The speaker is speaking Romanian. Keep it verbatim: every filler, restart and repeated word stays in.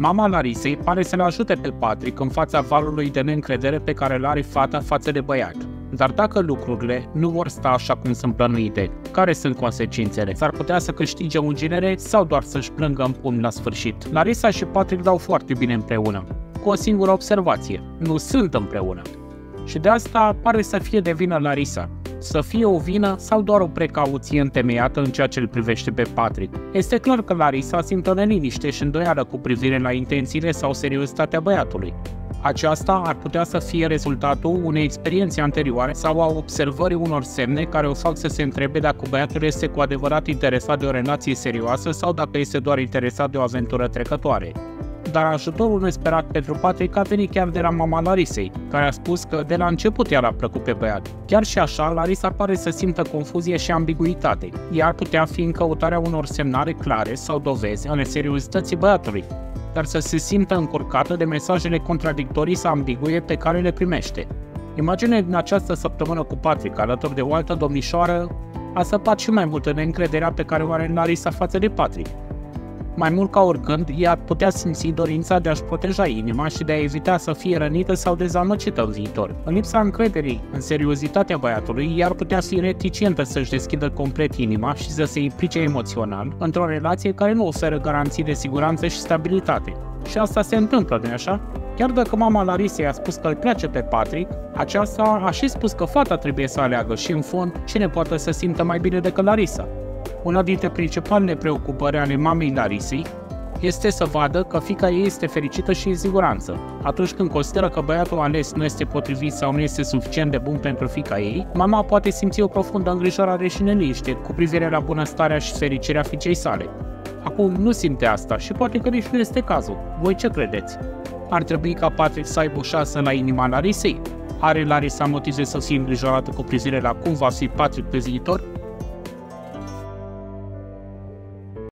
Mama Larisei pare să-l ajute pe Patrick în fața valului de neîncredere pe care îl are fata față de băiat. Dar dacă lucrurile nu vor sta așa cum sunt plănuite, care sunt consecințele? S-ar putea să câștige unginere sau doar să-și plângă în pumn la sfârșit? Larisa și Patrick dau foarte bine împreună, cu o singură observație: nu sunt împreună. Și de asta pare să fie de vină Larisa. Să fie o vină sau doar o precauție întemeiată în ceea ce îl privește pe Patrick? Este clar că Larisa simtă neliniște și îndoială cu privire la intențiile sau seriozitatea băiatului. Aceasta ar putea să fie rezultatul unei experiențe anterioare sau a observării unor semne care o fac să se întrebe dacă băiatul este cu adevărat interesat de o relație serioasă sau dacă este doar interesat de o aventură trecătoare. Dar ajutorul nesperat pentru Patrick a venit chiar de la mama Larisei, care a spus că de la început i-a plăcut pe băiat. Chiar și așa, Larisa pare să simtă confuzie și ambiguitate. Ea ar putea fi în căutarea unor semnale clare sau dovezi ale seriozității băiatului, dar să se simtă încurcată de mesajele contradictorii sau ambigue pe care le primește. Imaginea din această săptămână cu Patrick alături de o altă domnișoară a săpat și mai mult în neîncrederea pe care o are Larisa față de Patrick. Mai mult ca oricând, ea ar putea simți dorința de a-și proteja inima și de a evita să fie rănită sau dezamăgită în viitor. În lipsa încrederii în seriozitatea băiatului, ea ar putea fi reticentă să-și deschidă complet inima și să se implice emoțional într-o relație care nu oferă garanții de siguranță și stabilitate. Și asta se întâmplă, nu-i așa? Chiar dacă mama Larisei a spus că îl place pe Patrick, aceasta a și spus că fata trebuie să aleagă și, în fond, cine poate să simtă mai bine decât Larisa. Una dintre principalele preocupări ale mamei Larisei este să vadă că fiica ei este fericită și în siguranță. Atunci când consideră că băiatul ales nu este potrivit sau nu este suficient de bun pentru fiica ei, mama poate simți o profundă îngrijorare și neliniște cu privire la bunăstarea și fericirea fiicei sale. Acum nu simte asta și poate că nici nu este cazul. Voi ce credeți? Ar trebui ca Patrick să aibă o șansă la inima Larisei? Are Larisa motive să fie îngrijorată cu privire la cum va fi Patrick pe viitor?